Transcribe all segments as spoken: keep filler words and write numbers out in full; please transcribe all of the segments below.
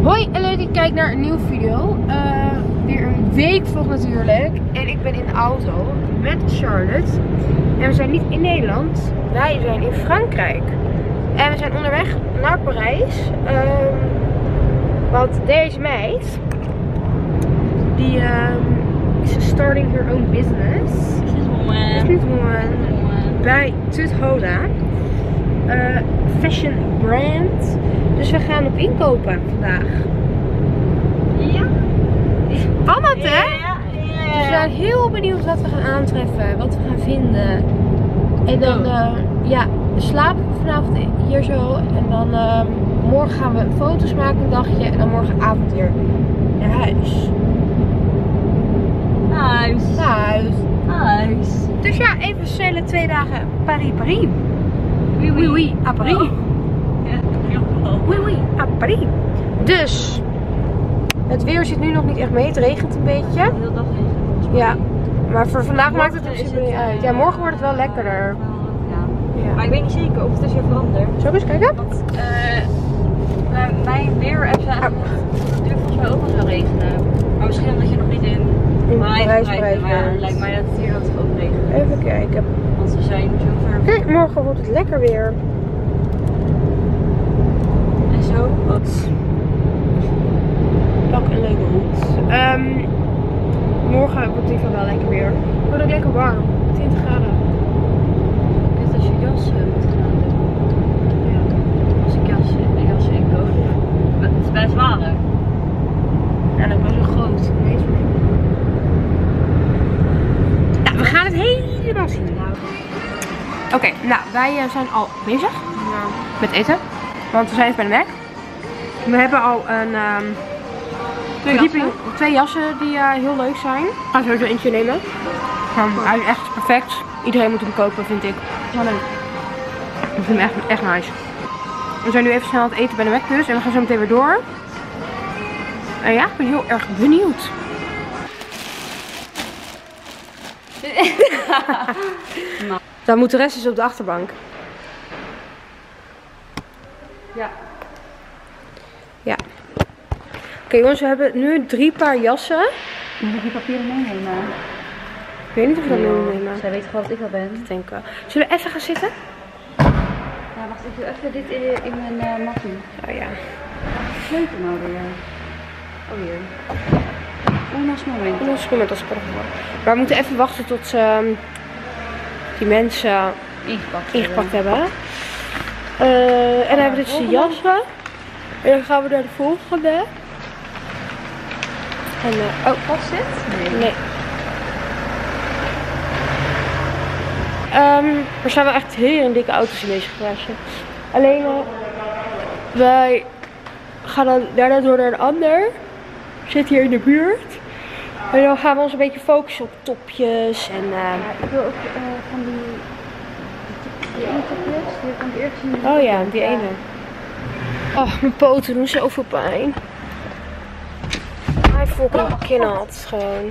Hoi en leuk dat je kijkt naar een nieuwe video. Uh, weer een week vlog natuurlijk. En ik ben in de auto met Charlotte. En we zijn niet in Nederland. Wij zijn in Frankrijk. En we zijn onderweg naar Parijs. Um, want deze meid, die um, is starting her own business. Businesswoman. Bij Tuthola. Uh, fashion brand. Dus we gaan op inkopen vandaag. Ja. Spannend hè? Ja, ja. Dus we zijn heel benieuwd wat we gaan aantreffen, wat we gaan vinden. En dan uh, ja, slapen we vanavond hier zo. En dan uh, morgen gaan we foto's maken een dagje. En dan morgenavond weer naar huis. Huis. Huis. Huis. Dus ja, even snelle twee dagen Paris, Paris. Oui, oui, oui, à Paris. Oh. Ja, heel veel. Oui, oui, à Paris. Dus, het weer zit nu nog niet echt mee. Het regent een beetje. Heel dag regent. Ja, maar voor vandaag morgen maakt het op zich het, niet uit. Ja, morgen wordt het wel lekkerder. Ja. Ja. Maar ik weet niet zeker of het is weer veranderd. Zullen we eens kijken? Want uh, mijn weer-app zei eigenlijk dat het nu volgens mij ook wel zou regenen. Maar misschien omdat je nog niet in In Parijs Parijs rijdt. Maar ja, bent. lijkt mij dat het hier altijd ook regent. Even kijken. Want ze zijn zo ver. Kijk, morgen wordt het lekker weer. En zo. Wat? Pak een leuke hoed. Um, morgen wordt het in ieder geval wel lekker weer. Het wordt ook lekker warm. twintig graden. Dit als je jas uh, moet gaan doen. Ja. Als ik jas, een jas inkoop. Het is best zwaar hè? Ja, dat is best wel groot. Ja, we gaan het helemaal zien. Oké, okay, nou wij uh, zijn al bezig ja. met eten. Want we zijn even bij de Mac. We hebben al een um, twee, dieping, jassen. twee jassen die uh, heel leuk zijn. Ik ga sowieso eentje nemen. Um, hij is echt perfect. Iedereen moet hem kopen, vind ik. Wel leuk. Ik vind hem echt, echt nice. We zijn nu even snel aan het eten bij de Mac dus. En we gaan zo meteen weer door. En ja, ik ben heel erg benieuwd. Dan moet de rest dus op de achterbank. Ja. Ja. Oké okay, jongens, we hebben nu drie paar jassen. Moet ik die papieren meenemen? Ik weet niet of we dat nee, meenemen. Zij weet gewoon dat ik al ben. Ik denk wel. Zullen we even gaan zitten? Ja, wacht, ik doe even dit in, in mijn uh, mattie. Oh ja. Sleutel nou weer. Oh hier. Unos moment. Unos moment als het Maar we moeten even wachten tot um, die mensen ingepakt, ingepakt hebben. hebben. Uh, en dan hebben we dus de jassen. En dan gaan we naar de volgende. En uh, oh, past dit? Nee. Nee. Um, er zijn wel echt heel dikke auto's in deze garage. Alleen uh, wij gaan dan daarna door naar een ander. Zit hier in de buurt. En dan gaan we ons een beetje focussen op topjes en. Uh, ja, ik wil ook uh, van die. Die ene topjes, die kan ik eerst zien. Oh ja, die ene. Oh, mijn poten doen zoveel pijn. Hij fucking kinnelt gewoon.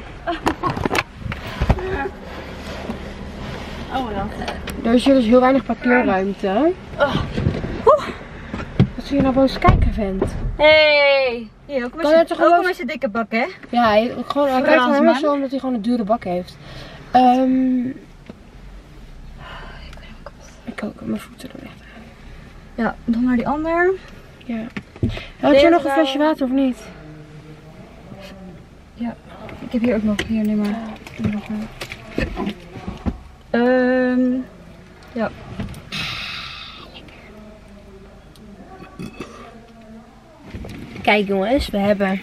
Oh ja. Er is hier dus heel weinig parkeerruimte. Oh. Oeh. Wat zie je nou boos kijken, vent? Hey! Hier, ook met gewoon... zijn dikke bak, hè? Ja, hij, gewoon, hij kijkt naar hem zo omdat hij gewoon een dure bak heeft. Um, ik ben ook kapot. Ik ook, mijn voeten er echt. Ja, dan naar die ander. Ja. Had je nog een flesje water of niet? Ja, ik heb hier ook nog. Hier, neem maar. Um, ja. Kijk jongens, we hebben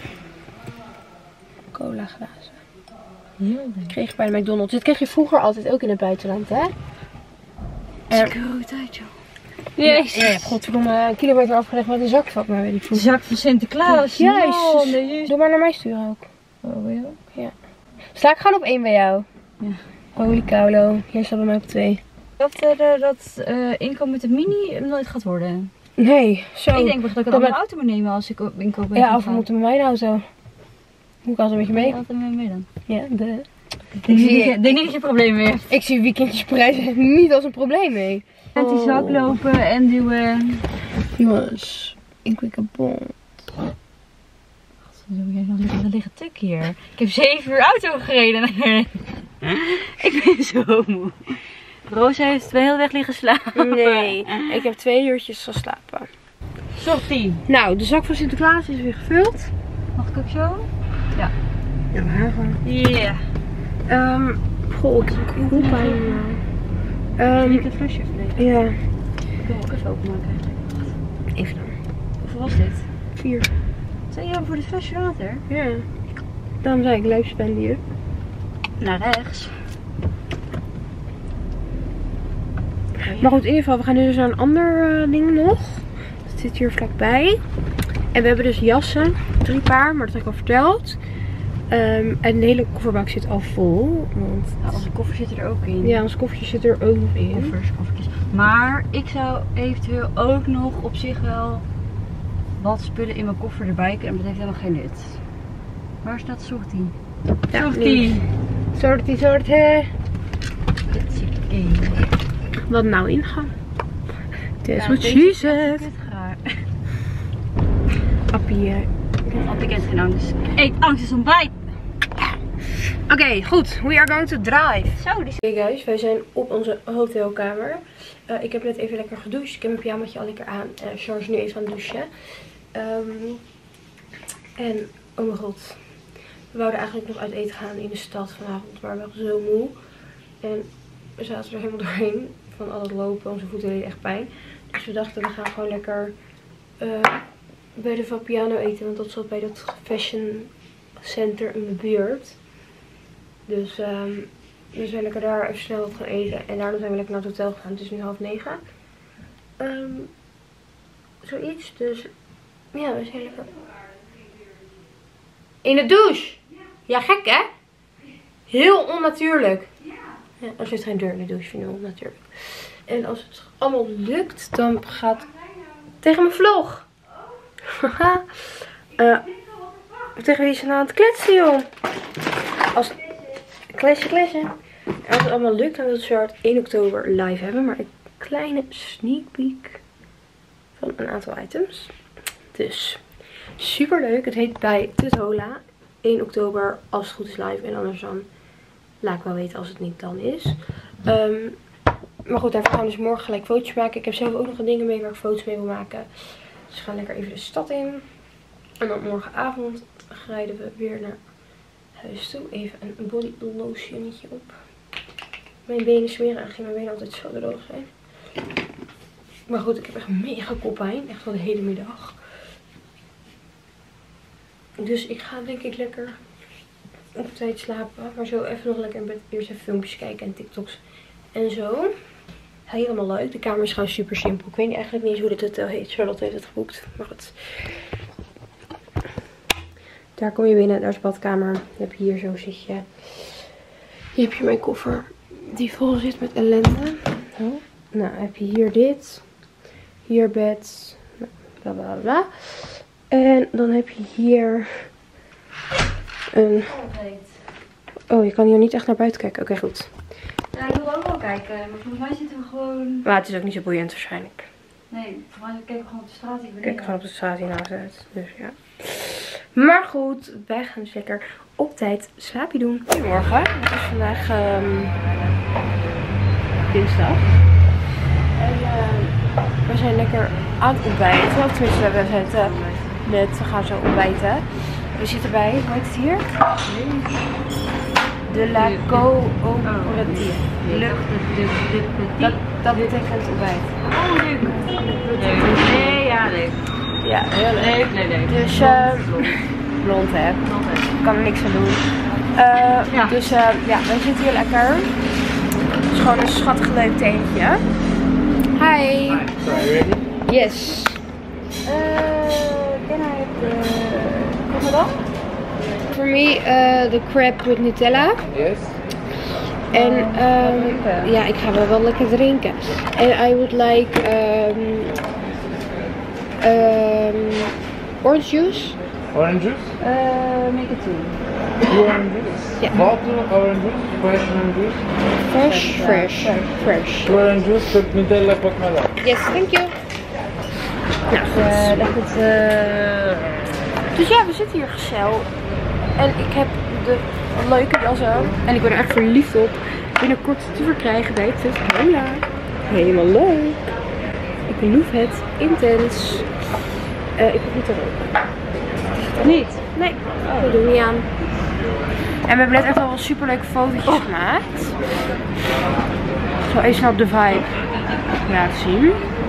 cola glazen. Heel Dat kreeg je bij de McDonald's. Dit kreeg je vroeger altijd ook in het buitenland, hè? Zeker tijd, joh. Jezus. Ja, ja, godverdomme, een kilometer afgelegd met een zakvat, maar weet ik veel. De zak van Sinterklaas. Jezus. No, nee, doe maar naar mij sturen ook. Oh, wil je ook? Ja. Sla ik gewoon op één bij jou? Ja. Holy kaulo. Hier staat bij mij op twee. Dat uh, dat uh, inkomen met de mini nooit gaat worden. Nee, zo. Ik denk dat ik een andere auto moet nemen als ik inkoop ben. Ja, of we moeten met mijn auto. Moet ik altijd met je mee? Ja, altijd met mee dan. Ja, de... Ik denk, ik denk niet dat je probleem meer hebt. Ik zie weekendjesprijs niet als een probleem mee. Met die zak lopen en duwen. Jongens, ik ben kapot. liggen tuk hier. Ik heb zeven uur auto gereden. Ik ben zo moe. Rosa heeft de hele weg liggen slapen. Nee, ik heb twee uurtjes geslapen. Sortie. Nou, de zak van Sinterklaas is weer gevuld. Mag ik ook zo? Ja. Ja, maar gewoon. Ja. Yeah. Um, goh, ik heb een koelpijn. Kan Um, ik het flesje even ja. Ik wil ook even openmaken eigenlijk. Wacht. Even dan. Hoeveel was dit? Vier. twee euro voor dit flesje water? Ja. Daarom zei ik leefspendier. Naar rechts. Maar goed, in ieder geval, we gaan nu dus naar een ander uh, ding nog. Dat zit hier vlakbij. En we hebben dus jassen. Drie paar, maar dat heb ik al verteld. Um, en de hele kofferbak zit al vol. Want Nou, onze koffer zit er ook in. ja, ons koffertje zit er ook nog in. Koffers, koffertjes. Maar ik zou eventueel ook nog op zich wel wat spullen in mijn koffer erbij kunnen. Maar dat heeft helemaal geen nut. Waar staat Sortie? Ja, Sortie! Sortie, sortie. Oké. Wat nou ingaan? That's Ja, what deze she is said. echt raar. Appie. uh, Appie kent geen angst. Eet angst is ontbijt! Oké, okay, goed. We are going to drive. Zo, die Hey guys, wij zijn op onze hotelkamer. Uh, ik heb net even lekker gedoucht. Ik heb mijn pyjamaatje al lekker aan. Uh, Charles is nu even aan het douchen. Um, en, oh mijn god. We wouden eigenlijk nog uit eten gaan in de stad vanavond. Maar we waren zo moe. En we zaten er helemaal doorheen. Van al het lopen. Onze voeten deden echt pijn. Dus we dachten, we gaan gewoon lekker uh, bij de Vapiano eten. Want dat zat bij dat fashion center in de buurt. Dus um, we zijn lekker daar even snel wat gaan eten. En daarna zijn we lekker naar het hotel gegaan. Het is nu half negen. Um, zoiets. Dus ja, we zijn lekker. In de douche. Ja, gek hè? Heel onnatuurlijk. Ja, er zit geen deur in de douche. Vind ik onnatuurlijk. En als het allemaal lukt, dan gaat tegen mijn vlog. uh, tegen wie is er nou aan het kletsen, joh? Als klesje, klesje. En als het allemaal lukt, dan wil het soort één oktober live hebben. Maar een kleine sneak peek van een aantal items. Dus super leuk. Het heet bij Tuthola. één oktober als het goed is live. En anders dan laat ik wel weten als het niet dan is. Um, maar goed, daarvoor gaan we dus morgen gelijk foto's maken. Ik heb zelf ook nog een dingen mee waar ik foto's mee wil maken. Dus we gaan lekker even de stad in. En dan morgenavond rijden we weer naar huis toe. Even een body lotionnetje op. Mijn benen smeren. Eigenlijk mijn benen altijd zo droog zijn. Maar goed, ik heb echt mega koppijn. Echt wel de hele middag. Dus ik ga denk ik lekker op tijd slapen. Maar zo even nog lekker in bed. Eerst even filmpjes kijken en TikToks en zo. Helemaal leuk. De kamer is gewoon super simpel. Ik weet eigenlijk niet eens hoe dit hotel heet. Charlotte heeft het geboekt. Maar goed. Daar kom je binnen. Daar is de badkamer. Je hebt hier zo zit je. Hier heb je mijn koffer. Die vol zit met ellende. Oh. Nou heb je hier dit. Hier bed. Bla bla bla. En dan heb je hier een... Oh, je kan hier niet echt naar buiten kijken. Oké, okay, goed. Ja, ik wil ook wel kijken. Maar volgens mij zitten we gewoon... Maar het is ook niet zo boeiend waarschijnlijk. Nee, volgens mij kijken we gewoon op de straat hier. We kijken gewoon op de straat hiernaast uit. Dus ja. Maar goed, wij gaan dus lekker op tijd slaapje doen. Goedemorgen. Het is vandaag um, dinsdag. En uh, we zijn lekker aan het ontbijten. Of tenminste, we zijn het, uh, net, we gaan zo ontbijten. We zitten bij, hoe heet het hier? De la cooperative. Dat, dat betekent ontbijt. Oh, leuk. Leuk. Nee, ja, leuk. Ja, heel leuk. Leuk, leuk, leuk. Dus, uh, blond hè. Blond hè. Ik kan er niks aan doen. Uh, ja. Dus uh, ja, wij zitten hier lekker. Het is gewoon een schattig leuk teentje. Hi. Hi. So, are you ready? Yes. Uh, can I have the crocodile? For me, uh, the crab with Nutella. Yes. En um, ja, ik ga wel wel lekker drinken. En I would like um, um, orange juice. Orange juice? Uh, make it two. Two orange juice? Yeah. Bottle orange juice? Fresh orange juice? Fresh, fresh, fresh. Two orange juice with Nutella pot melon. Yes, thank you. Nou, Uh, dat het, uh... dus ja, we zitten hier gezellig. En ik heb de leuke jassen. En ik ben er echt verliefd op. Binnenkort te verkrijgen bij Tuthola. Helemaal leuk. Ik beloof het intens. Uh, ik hoef niet te roken. Niet? Nee, oh. Dat doe ik niet aan. En we hebben net echt al wel super leuke fotootjes oh. gemaakt. Ik zal even snel op de vibe laten zien.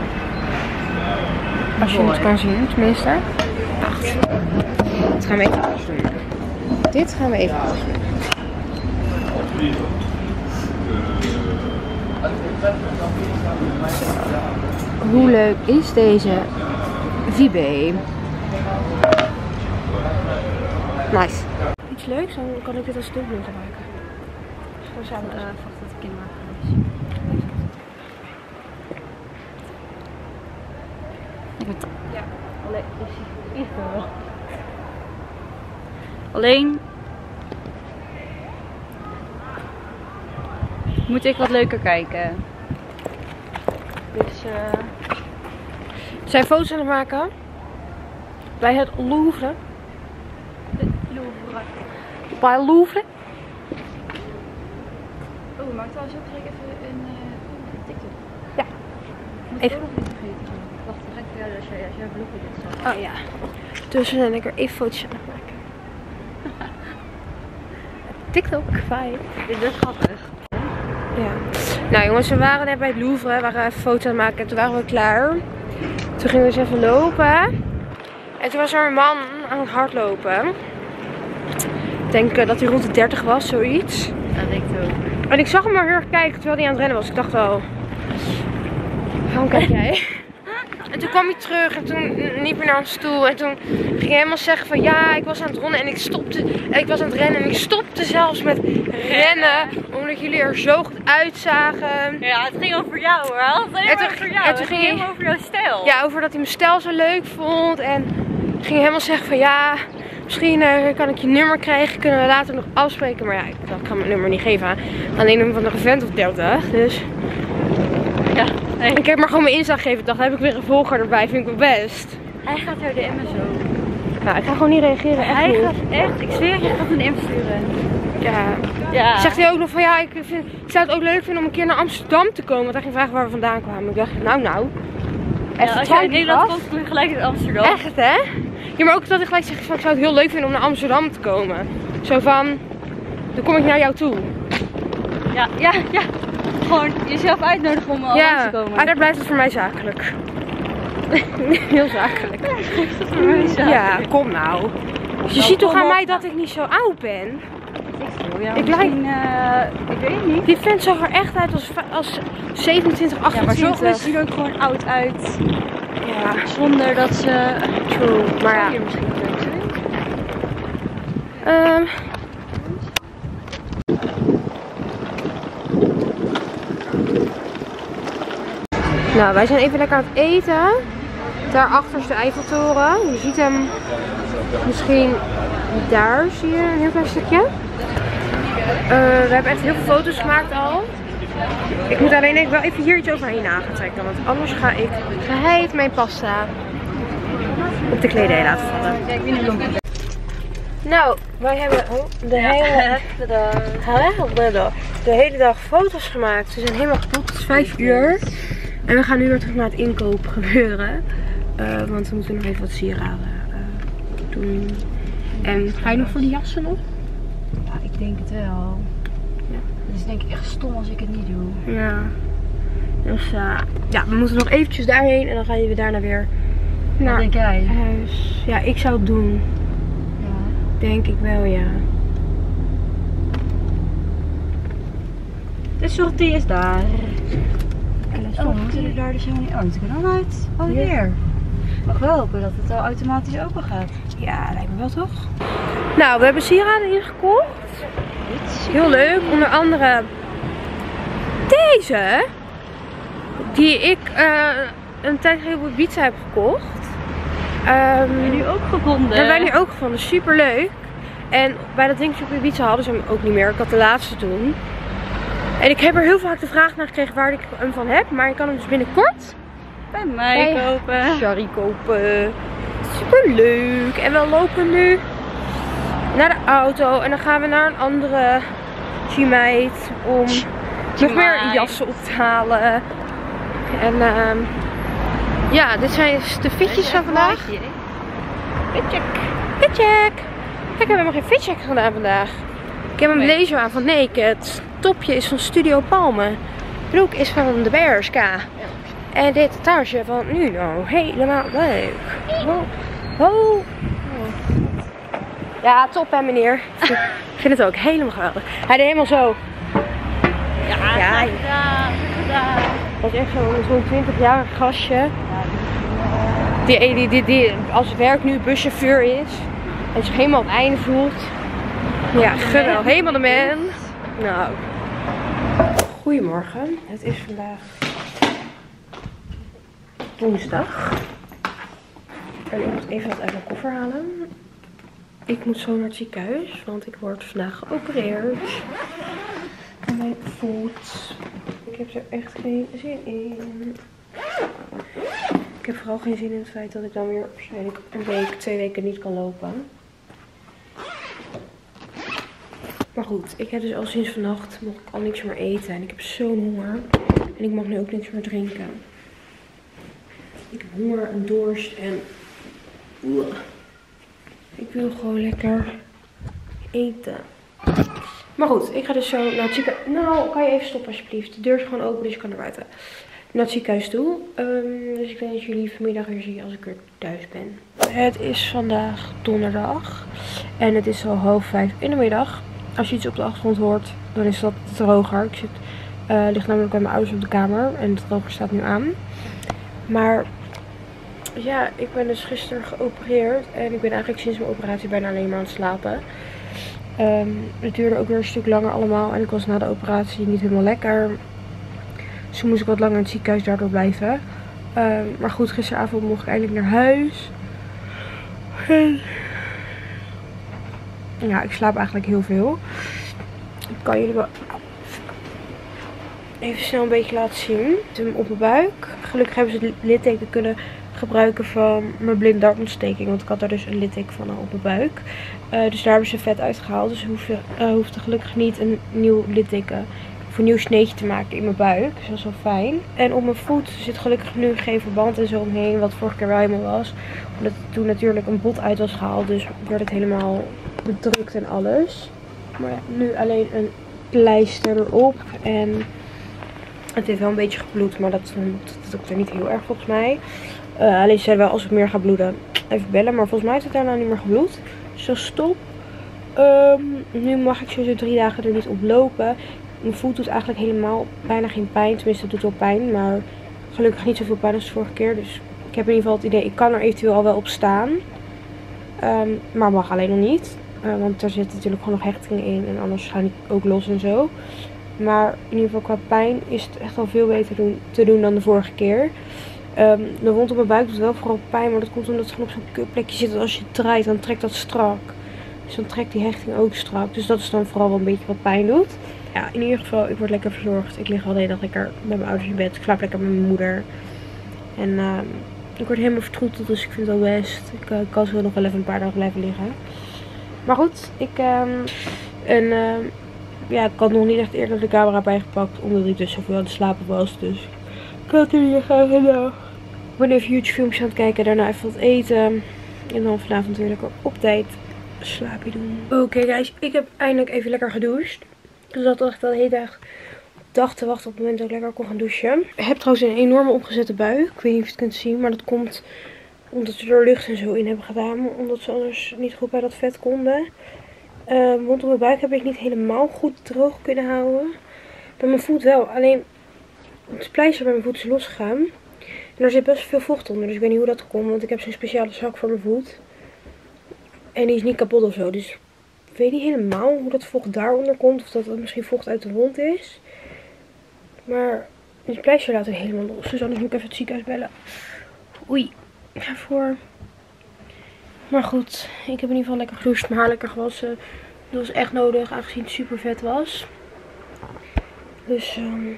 Als je het kan zien, tenminste. Wacht. Dit gaan we even anders doen. Dit gaan we even anders doen. Hoe leuk is deze Vibe? Nice. Iets leuks, dan kan ik dit als dubbel gebruiken. Gewoon samen uh, wacht dat ik in maak. Ja, alleen is wel. Alleen moet ik wat leuker kijken. Dus uh, we zijn foto's aan het maken bij het Louvre. Louvre. Bij Louvre. Oh, maar trouwens ook direct even een uh, TikTok. Ja. Moet even. ik ook nog niet vergeten. Wacht, dan ga ik voor jou als jij, als jij blokken dit zag. Oh ja. Dus we zijn lekker even foto's aan het maken. TikTok, fijn. Dit is grappig. Ja. Nou jongens, we waren net bij het Louvre, we waren even foto's aan het maken en toen waren we klaar. Toen gingen we eens even lopen. En toen was er een man aan het hardlopen. Ik denk uh, dat hij rond de dertig was, zoiets. Dat denk ik ook. En ik zag hem maar heel erg kijken terwijl hij aan het rennen was. Ik dacht wel, waarom kijk jij? En toen kwam hij terug en toen liep hij naar ons toe. En toen ging hij helemaal zeggen van ja, ik was aan het rennen en ik stopte. En ik was aan het rennen en ik stopte zelfs met rennen. Omdat jullie er zo goed uitzagen. Ja, het ging over jou hoor. Het ging en toen, over jou. En toen het ging ging hij over jouw stijl. Ja, over dat hij mijn stijl zo leuk vond. En ging helemaal zeggen van ja, misschien uh, kan ik je nummer krijgen. Kunnen we later nog afspreken. Maar ja, ik dacht, ik kan mijn nummer niet geven aan alleen een van de vent of dertig. Dus ja. Nee. Ik heb maar gewoon mijn Insta gegeven. Ik dacht, heb ik weer een volger erbij. Vind ik wel best. Hij gaat jou de D M'en zo. Nou, ik ga gewoon niet reageren. Echt hij niet. gaat echt, ik zweer je, gaat een D M sturen. Ja. Ja. Zegt hij ook nog van ja, ik, vind, ik zou het ook leuk vinden om een keer naar Amsterdam te komen. Want hij ging vragen waar we vandaan kwamen. Ik dacht, nou nou. Ja, als jij in Nederland komt, kom je gelijk in Amsterdam. Echt hè? Ja, maar ook dat hij gelijk zegt van ik zou het heel leuk vinden om naar Amsterdam te komen. Zo van, dan kom ik naar jou toe. Ja, ja, ja. Gewoon jezelf uitnodigen om al ja, langs te komen. Ja, daar blijft het voor mij zakelijk. Heel zakelijk. Ja, dat voor mij zakelijk. Ja, kom nou. Je nou, ziet toch aan op. mij dat ik niet zo oud ben? Ik zo, ja. Ik Misschien, uh, ik weet het niet. Die vent zag er echt uit als, als zevenentwintig, achtentwintig. Ja, maar sommige mensen zien er ook gewoon oud uit. Ja. Zonder dat ze... True. Maar ja. Hier misschien leuk zijn. Um, Nou, wij zijn even lekker aan het eten. Daarachter is de Eiffeltoren. Je ziet hem misschien daar, zie je een heel klein stukje. Uh, we hebben echt heel veel foto's gemaakt al. Ik moet alleen even, wel even hier iets overheen aan gaan trekken. Want anders ga ik geheid mijn pasta op de kledij laten vallen. Nou, wij hebben de hele, de hele dag foto's gemaakt. We zijn helemaal kapot. Het is vijf uur. En we gaan nu weer terug naar het inkoop gebeuren. Uh, want we moeten nog even wat sieraden uh, doen. En ga je nog voor die jassen nog? Ja, ik denk het wel. Ja. Het is denk ik echt stom als ik het niet doe. Ja. Dus uh, ja, we moeten nog eventjes daarheen. En dan gaan we daarna weer naar Wat denk jij? huis. Ja, ik zou het doen. Ja. Denk ik wel, ja. De sortie is daar. Oh, we moeten er daar dus helemaal niet... Oh, het kan dan uit. Oh, hier. Mag wel hopen dat het al automatisch open gaat. Ja, lijkt me wel toch? Nou, we hebben sieraden hier gekocht. Heel leuk. Onder andere deze. Die ik uh, een tijd geleden op Ibiza heb gekocht. Um, hebben wij nu ook gevonden. Hebben wij nu ook gevonden. Super leuk. En bij dat dingetje op Ibiza hadden ze hem ook niet meer. Ik had de laatste toen. En ik heb er heel vaak de vraag naar gekregen waar ik hem van heb. Maar ik kan hem dus binnenkort bij mij bij kopen. Shari kopen. Super leuk. En we lopen nu naar de auto. En dan gaan we naar een andere G-meid om nog meer jassen op te halen. En uh, ja, dit zijn de fitjes van vandaag. Fitcheck. Fitcheck. Kijk, ik heb helemaal geen fitcheck gedaan vandaag. Ik heb een blazer aan van Naked. Het topje is van Studio Palme. De broek is van de Bershka. En dit tasje van Nuno. Helemaal leuk. Oh. Oh. Ja, top hè meneer. Ik vind het ook helemaal geweldig. Hij deed helemaal zo. Ja, Ja, gedaan, gedaan. dat is echt zo'n zo'n twintig-jarig gastje. Die, die, die, die als het werk nu buschauffeur is. En zich helemaal op het einde voelt. Ja, geweldig. Helemaal de man. Nou. Goedemorgen. Het is vandaag woensdag. En ik moet even wat uit mijn koffer halen. Ik moet zo naar het ziekenhuis, want ik word vandaag geopereerd. Aan mijn voet. Ik heb er echt geen zin in. Ik heb vooral geen zin in het feit dat ik dan weer waarschijnlijk een week, twee weken niet kan lopen. Maar goed, ik heb dus al sinds vannacht mocht ik al niks meer eten. En ik heb zo'n honger. En ik mag nu ook niks meer drinken. Ik heb honger en dorst en... Oeh. Ik wil gewoon lekker eten. Maar goed, ik ga dus zo naar het ziekenhuis. Nou, kan je even stoppen alsjeblieft. De deur is gewoon open, dus je kan naar buiten. Naar het ziekenhuis toe. Um, dus ik denk dat jullie vanmiddag weer zien als ik er thuis ben. Het is vandaag donderdag. En het is al half vijf in de middag. Als je iets op de achtergrond hoort, dan is dat de droger. Ik zit, uh, ligt namelijk bij mijn ouders op de kamer. En de droger staat nu aan. Maar... ja, ik ben dus gisteren geopereerd en ik ben eigenlijk sinds mijn operatie bijna alleen maar aan het slapen. Um, het duurde ook weer een stuk langer allemaal en ik was na de operatie niet helemaal lekker. Dus toen moest ik wat langer in het ziekenhuis daardoor blijven. Um, maar goed, gisteravond mocht ik eindelijk naar huis. En ja, ik slaap eigenlijk heel veel. Ik kan jullie wel even snel een beetje laten zien. Ik heb hem op mijn buik. Gelukkig hebben ze het litteken kunnen gebruiken van mijn blinddarmontsteking. Want ik had daar dus een litteken van al op mijn buik. Uh, dus daar hebben ze vet uitgehaald. Dus hoefde, uh, hoefde gelukkig niet een nieuw litteken of een nieuw sneetje te maken in mijn buik. Dus dat is wel fijn. En op mijn voet zit gelukkig nu geen verband en zo omheen. Wat vorige keer wel helemaal was. Omdat toen natuurlijk een bot uit was gehaald. Dus werd het helemaal bedrukt en alles. Maar ja, nu alleen een pleister erop. En het heeft wel een beetje gebloed. Maar dat doet ook er niet heel erg volgens mij. Uh, alleen ze zeiden wel, als het meer gaat bloeden, even bellen. Maar volgens mij is het daarna niet meer gebloed. Dus dat is top. Um, nu mag ik sowieso drie dagen er niet op lopen. Mijn voet doet eigenlijk helemaal bijna geen pijn. Tenminste, het doet wel pijn. Maar gelukkig niet zoveel pijn als de vorige keer. Dus ik heb in ieder geval het idee, ik kan er eventueel al wel op staan. Um, maar mag alleen nog niet. Uh, want er zit natuurlijk gewoon nog hechtingen in. En anders gaan die ook los en zo. Maar in ieder geval qua pijn is het echt al veel beter doen, te doen dan de vorige keer. Um, de wond op mijn buik doet wel vooral pijn, maar dat komt omdat het gewoon op zo'n kutplekje zit. En als je het draait, dan trekt dat strak. Dus dan trekt die hechting ook strak. Dus dat is dan vooral wel een beetje wat pijn doet. Ja, in ieder geval, ik word lekker verzorgd. Ik lig al de hele dag lekker met mijn ouders in bed. Ik slaap lekker met mijn moeder. En uh, ik word helemaal vertroeteld, dus ik vind het wel best. Ik uh, kan zo nog wel even een paar dagen blijven liggen. Maar goed, ik... Um, en, uh, ja, ik had nog niet echt eerder de camera bijgepakt, omdat ik dus zoveel aan het slapen was. Dus ik had jullie graag gedaan. Ik ben even YouTube filmpjes aan het kijken, daarna even wat eten. En dan vanavond weer lekker op tijd slaapje doen. Oké okay, guys, ik heb eindelijk even lekker gedoucht. Dus dat dacht ik al de hele dag, dag te wachten op het moment dat ik lekker kon gaan douchen. Ik heb trouwens een enorme opgezette buik. Ik weet niet of je het kunt zien, maar dat komt omdat ze er lucht en zo in hebben gedaan. Omdat ze anders niet goed bij dat vet konden. Uh, want op mijn buik heb ik niet helemaal goed droog kunnen houden. Bij mijn voet wel. Alleen het pleister bij mijn voet is losgegaan. En er zit best veel vocht onder. Dus ik weet niet hoe dat komt. Want ik heb zo'n speciale zak voor mijn voet. En die is niet kapot of zo. Dus ik weet niet helemaal hoe dat vocht daaronder komt. Of dat het misschien vocht uit de wond is. Maar het pleister laat er helemaal los. Dus anders moet ik even het ziekenhuis bellen. Oei. Daarvoor. Maar goed, ik heb in ieder geval lekker gedoucht, mijn haar lekker gewassen. Dat was echt nodig, aangezien het super vet was. Dus, um,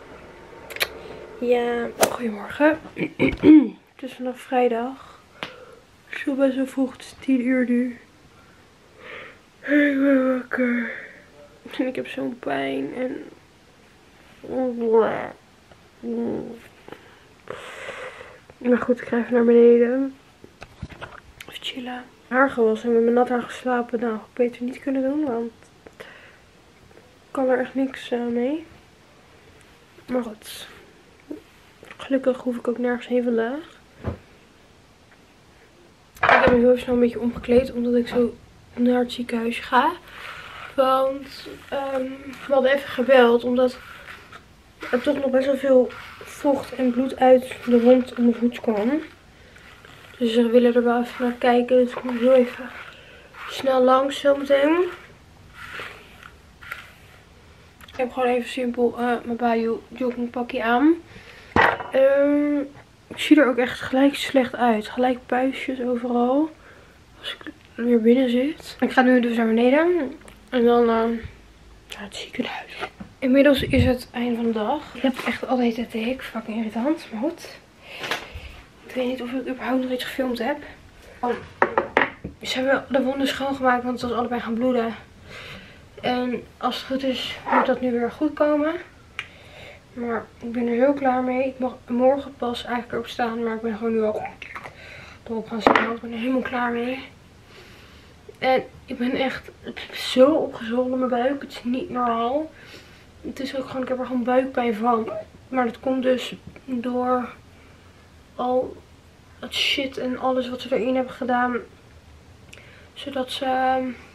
ja, goedemorgen. Het is vandaag vrijdag. Zo best wel vroeg, het is tien uur nu. Ik ben wakker. En ik heb zo'n pijn en... Maar goed, ik ga even naar beneden. Even chillen. Haar gewassen en met mijn nat haar geslapen. Nou, beter niet kunnen doen, want ik kan er echt niks uh, mee. Maar goed. Gelukkig hoef ik ook nergens heen vandaag. Ik heb me heel snel een beetje omgekleed, omdat ik zo naar het ziekenhuis ga. Want um, we hadden even gebeld, omdat er toch nog best wel veel vocht en bloed uit de wond om mijn voet kwam. Dus ze willen er wel even naar kijken. Dus ik moet heel even snel langs zometeen. Ik heb gewoon even simpel uh, mijn Bayou joggingpakje aan. Um, ik zie er ook echt gelijk slecht uit. Gelijk puistjes overal. Als ik weer binnen zit. Ik ga nu dus naar beneden. En dan uh, naar het ziekenhuis. Inmiddels is het einde van de dag. Ik heb echt altijd het hik. Fucking irritant. Maar goed. Ik weet niet of ik überhaupt nog iets gefilmd heb. Oh. Ze hebben de wonden schoongemaakt. Want het was allebei gaan bloeden. En als het goed is moet dat nu weer goed komen. Maar ik ben er heel klaar mee. Ik mag morgen pas eigenlijk erop staan. Maar ik ben gewoon nu al erop gaan staan. Ik ben er helemaal klaar mee. En ik ben echt zo opgezwollen mijn buik. Het is niet normaal. Het is ook gewoon, ik heb er gewoon buikpijn van. Maar dat komt dus door al het shit en alles wat ze erin hebben gedaan. Zodat ze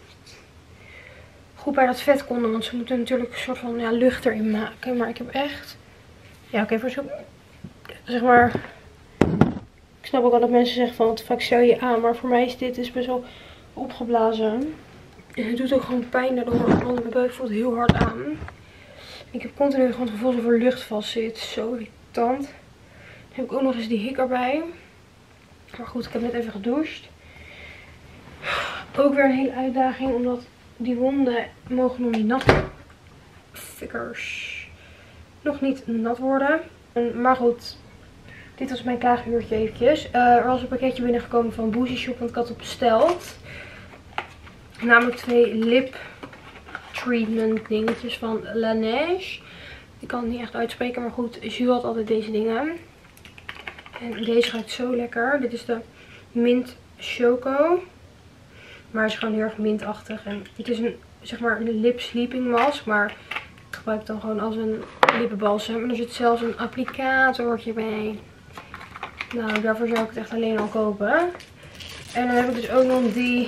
goed bij dat vet konden. Want ze moeten natuurlijk een soort van ja, lucht erin maken. Maar ik heb echt... Ja, oké, okay, voor zo... Zeg maar... Ik snap ook al dat mensen zeggen van, wat fuck stel je aan. Maar voor mij is dit dus best wel opgeblazen. En het doet ook gewoon pijn daardoor. Want mijn buik voelt heel hard aan. Ik heb continu gewoon het gevoel alsof er lucht vast zit. Zo irritant. Dan heb ik ook nog eens die hik erbij. Maar goed, ik heb net even gedoucht. Ook weer een hele uitdaging. Omdat die wonden mogen nog niet nat worden. Fikkers. Nog niet nat worden. Maar goed. Dit was mijn klaaguurtje eventjes. Uh, er was een pakketje binnengekomen van Boozy Shop. Want ik had het besteld. Namelijk twee lip treatment dingetjes van Laneige. Ik kan het niet echt uitspreken. Maar goed, Jules had altijd deze dingen. En deze ruikt zo lekker. Dit is de Mint Choco. Maar het is gewoon heel erg mintachtig. En het is een, zeg maar, een lip sleeping mask. Maar ik gebruik het dan gewoon als een lippenbalsem. En er zit zelfs een applicatortje bij. Nou, daarvoor zou ik het echt alleen al kopen. En dan heb ik dus ook nog die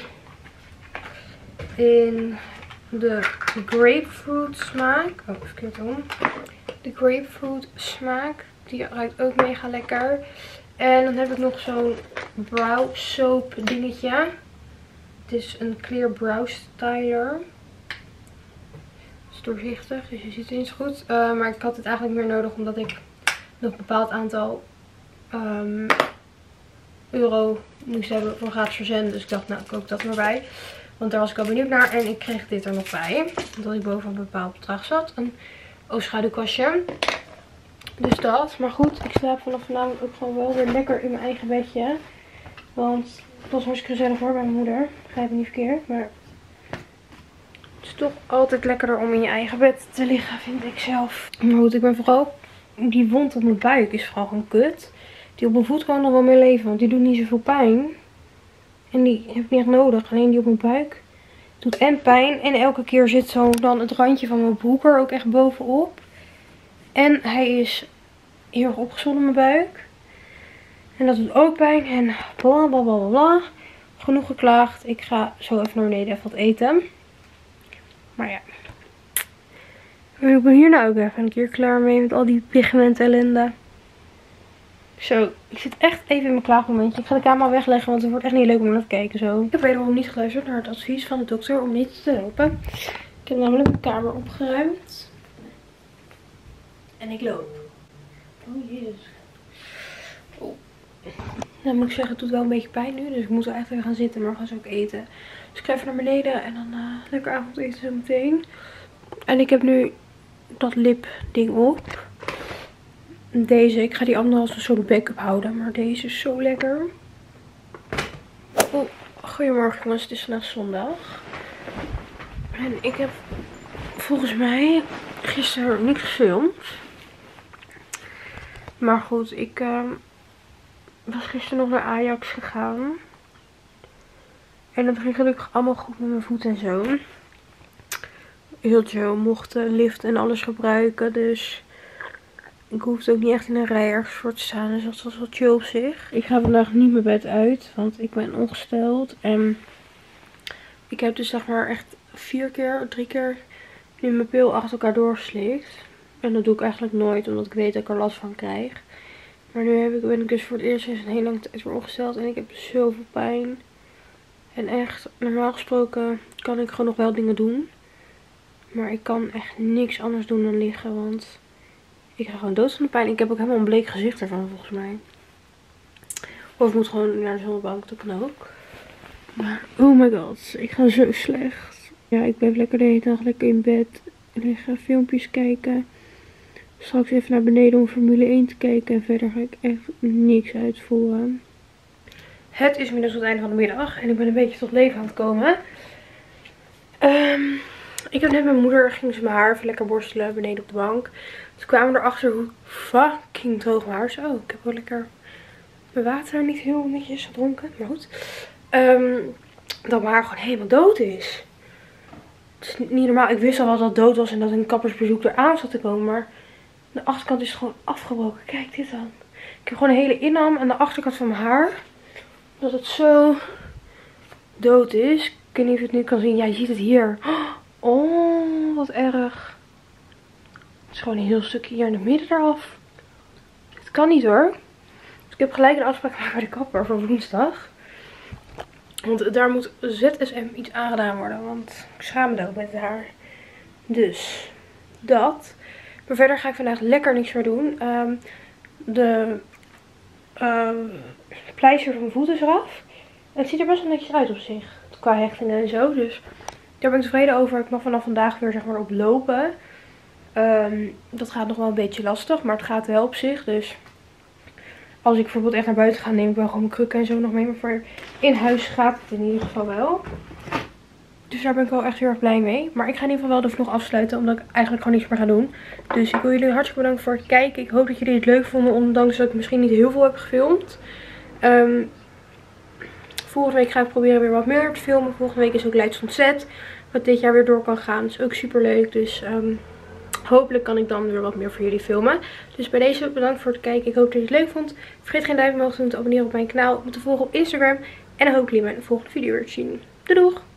in de grapefruit smaak. Oh, verkeerd om. De grapefruit smaak. Die ruikt ook mega lekker. En dan heb ik nog zo'n brow soap dingetje. Het is een clear brow styler. Het is doorzichtig, dus je ziet het niet zo goed. Uh, maar ik had het eigenlijk meer nodig omdat ik nog een bepaald aantal um, euro moest hebben voor gratis verzend. Dus ik dacht, nou, ik koop dat maar bij. Want daar was ik al benieuwd naar. En ik kreeg dit er nog bij. Omdat ik boven een bepaald bedrag zat. Een oogschaduwkastje. Dus dat. Maar goed, ik slaap vanaf vanavond ook gewoon wel weer lekker in mijn eigen bedje. Want het was hartstikke gezellig hoor bij mijn moeder. Begrijp me niet verkeerd. Maar het is toch altijd lekkerder om in je eigen bed te liggen, vind ik zelf. Maar goed, ik ben vooral... Die wond op mijn buik is vooral gewoon kut. Die op mijn voet kan nog wel meer leven. Want die doet niet zoveel pijn. En die heb ik niet echt nodig. Alleen die op mijn buik doet en pijn. En elke keer zit zo dan het randje van mijn broek er ook echt bovenop. En hij is heel erg opgezwollen in mijn buik. En dat doet ook pijn. En bla bla bla bla. Genoeg geklaagd. Ik ga zo even naar beneden even wat eten. Maar ja. Ik ben hier nou ook even een keer klaar mee met al die pigment ellende. Zo, ik zit echt even in mijn klaagmomentje. Ik ga de camera wegleggen, want het wordt echt niet leuk om naar te kijken zo. Ik heb wederom niet geluisterd naar het advies van de dokter om niet te lopen. Ik heb namelijk mijn kamer opgeruimd. En ik loop. Oh jezus. Oh. Nou moet ik zeggen, het doet wel een beetje pijn nu. Dus ik moet wel echt even gaan zitten, maar we gaan zo ook eten. Dus ik ga even naar beneden en dan uh, lekker avondeten zo meteen. En ik heb nu dat lip ding op. Deze, ik ga die andere als een soort backup houden. Maar deze is zo lekker. Oh, goedemorgen jongens, het is vandaag zondag. En ik heb volgens mij gisteren niet gefilmd. Maar goed, ik uh, was gisteren nog naar Ajax gegaan. En dat ging gelukkig allemaal goed met mijn voet en zo. Heel chill, mocht de lift en alles gebruiken. Dus ik hoefde ook niet echt in een rij ergens voor te staan. Dus dat was wel chill op zich. Ik ga vandaag niet mijn bed uit, want ik ben ongesteld. En ik heb dus zeg maar echt vier keer, drie keer nu mijn pil achter elkaar doorgeslikt. En dat doe ik eigenlijk nooit, omdat ik weet dat ik er last van krijg. Maar nu heb ik, ben ik dus voor het eerst sinds een hele lange tijd weer ongesteld. En ik heb zoveel pijn. En echt, normaal gesproken kan ik gewoon nog wel dingen doen. Maar ik kan echt niks anders doen dan liggen, want ik ga gewoon dood van de pijn. Ik heb ook helemaal een bleek gezicht ervan, volgens mij. Of ik moet gewoon naar de zonnebank, dat kan ook. Maar, oh my god, ik ga zo slecht. Ja, ik blijf lekker de hele dag lekker in bed liggen, filmpjes kijken. Straks even naar beneden om Formule één te kijken. En verder ga ik echt niks uitvoeren. Het is inmiddels het einde van de middag. En ik ben een beetje tot leven aan het komen. Um, ik heb net mijn moeder, ging ze mijn haar even lekker borstelen beneden op de bank. Toen kwamen we erachter hoe fucking droog mijn haar is. Oh, ik heb wel lekker mijn water niet heel netjes gedronken. Maar goed. Um, dat mijn haar gewoon helemaal dood is. Het is niet normaal. Ik wist al wel dat het dood was en dat een kappersbezoek eraan zat te komen. Maar de achterkant is gewoon afgebroken. Kijk dit dan. Ik heb gewoon een hele inham aan de achterkant van mijn haar. Dat het zo dood is. Ik weet niet of je het nu kan zien. Ja, je ziet het hier. Oh, wat erg. Het is gewoon een heel stukje hier in het midden eraf. Het kan niet hoor. Dus ik heb gelijk een afspraak gemaakt bij de kapper voor woensdag. Want daar moet Z S M iets aangedaan worden. Want ik schaam me dood met het haar. Dus dat. Maar verder ga ik vandaag lekker niks meer doen. Um, de uh, pleister van mijn voet is eraf. En het ziet er best wel netjes uit op zich. Qua hechtingen en zo. Dus daar ben ik tevreden over. Ik mag vanaf vandaag weer zeg maar op lopen. Um, dat gaat nog wel een beetje lastig. Maar het gaat wel op zich. Dus als ik bijvoorbeeld echt naar buiten ga, neem ik wel gewoon mijn krukken en zo nog mee. Maar voor in huis gaat het in ieder geval wel. Dus daar ben ik wel echt heel erg blij mee. Maar ik ga in ieder geval wel de vlog afsluiten. Omdat ik eigenlijk gewoon niks meer ga doen. Dus ik wil jullie hartstikke bedanken voor het kijken. Ik hoop dat jullie het leuk vonden. Ondanks dat ik misschien niet heel veel heb gefilmd. Um, volgende week ga ik proberen weer wat meer te filmen. Volgende week is ook Leids van Zet. Wat dit jaar weer door kan gaan. Dat is ook super leuk. Dus um, hopelijk kan ik dan weer wat meer voor jullie filmen. Dus bij deze bedankt voor het kijken. Ik hoop dat je het leuk vond. Vergeet geen duimpje omhoog te doen, te abonneren op mijn kanaal. Me te volgen op Instagram. En dan hoop ik jullie in mijn volgende video weer te zien. Doei doeg!